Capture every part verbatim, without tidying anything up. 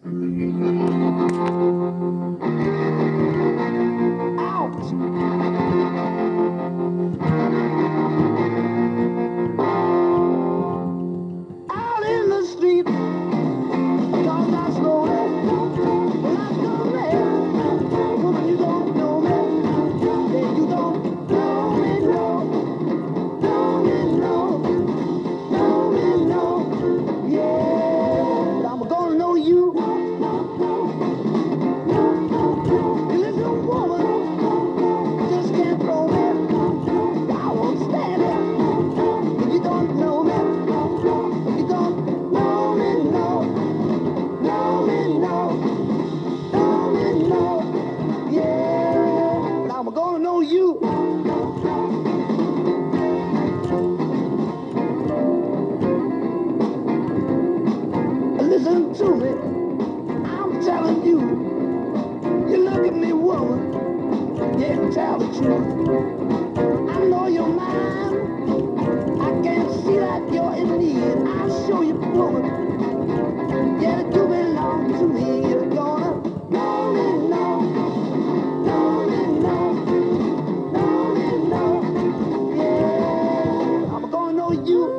Out in the street, talk not slowly. When I come there, woman, you don't know me. Yeah, you don't know me, no. Know me, no. Know me, no. Yeah, but I'm gonna know you. You listen, woman, just can't throw me. I won't stand it. If you don't know me, if you don't know me, no. Know me, no. Know me, no. Yeah, but I'm gonna know you. Listen to me, I'm telling you. You look at me, woman, yeah, tell the truth. I know you're mine. I can see that you're in need. I'll show you, woman, yeah, that you belong to me. You're gonna know me, no. Know me, no. Know me, no. Yeah, I'm gonna know you.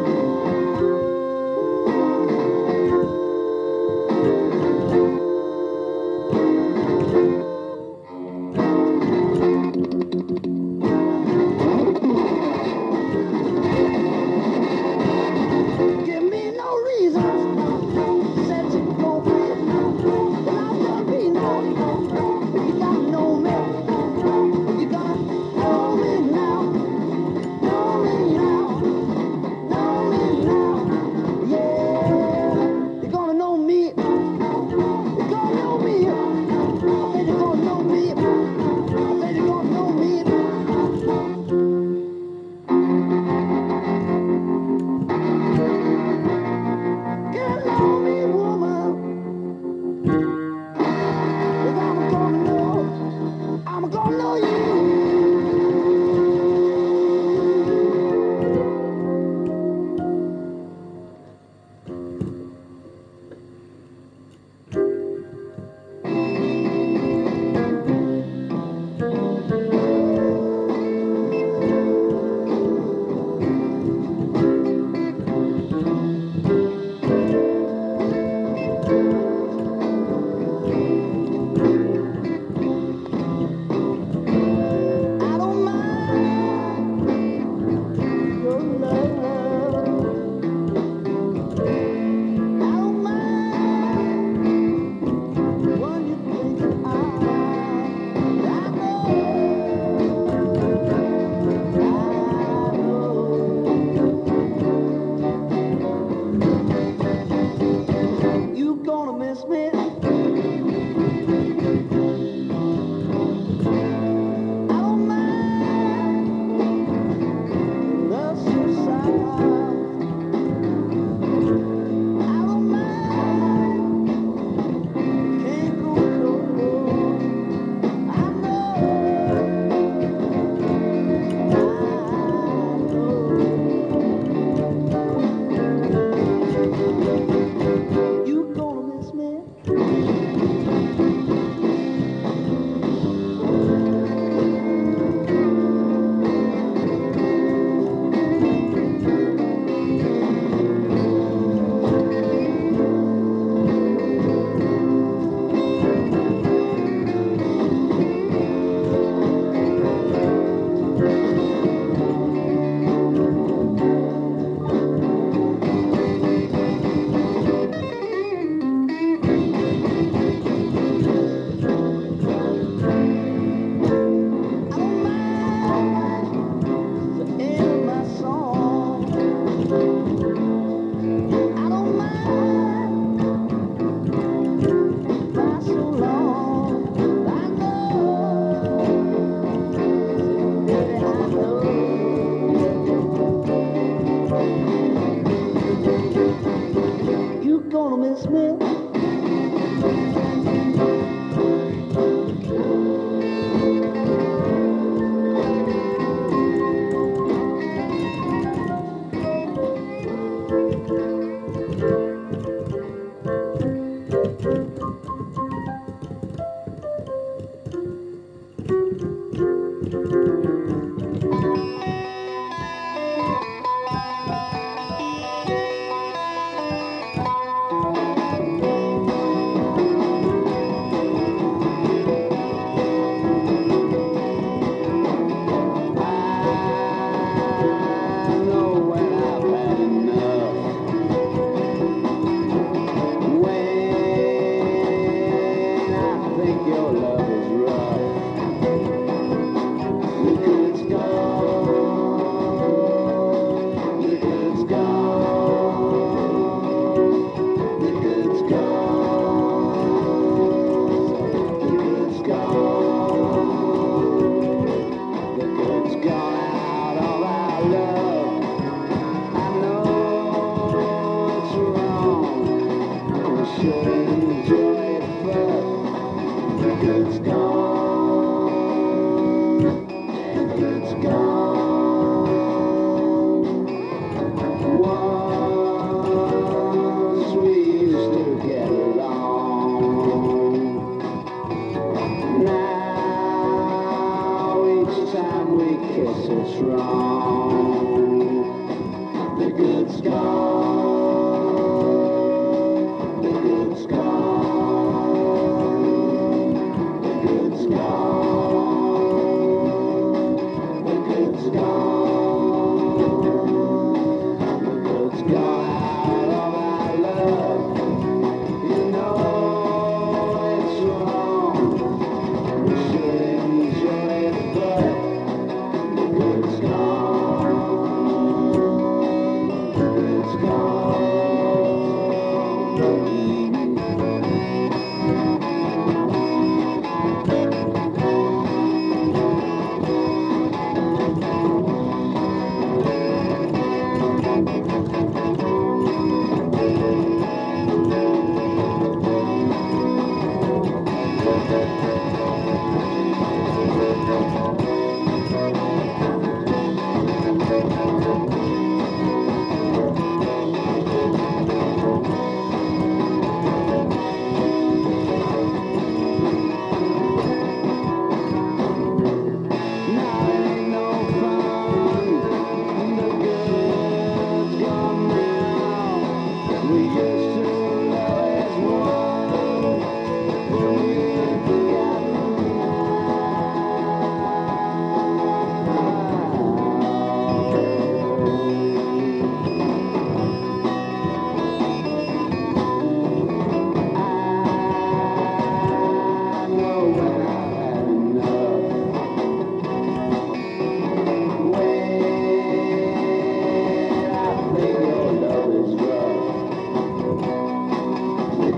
Give me no reasons. Said you gon' be. Well, I'm gonna be no. If you gotta know me, if you gotta know me now, know me now, know me now. Yeah, you're gonna know me. You're gonna know me. I said you're gonna know me. I said you're gonna know me. Get to know me, woman. 'Cause I'm gonna know, I'm gonna know you. I don't mind your love. I don't mind when you think I, I know, I know. You gonna miss me. I don't mind the suicide. I don't mind. Can't go cold. I know. I know. You gonna miss me.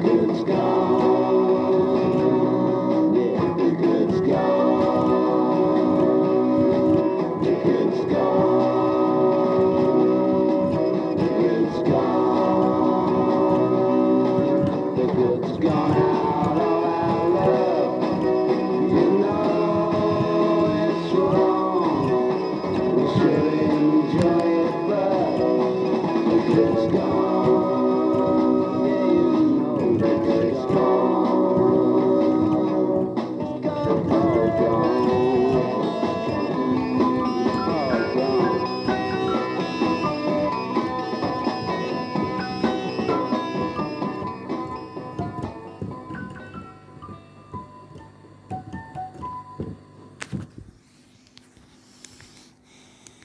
good scar.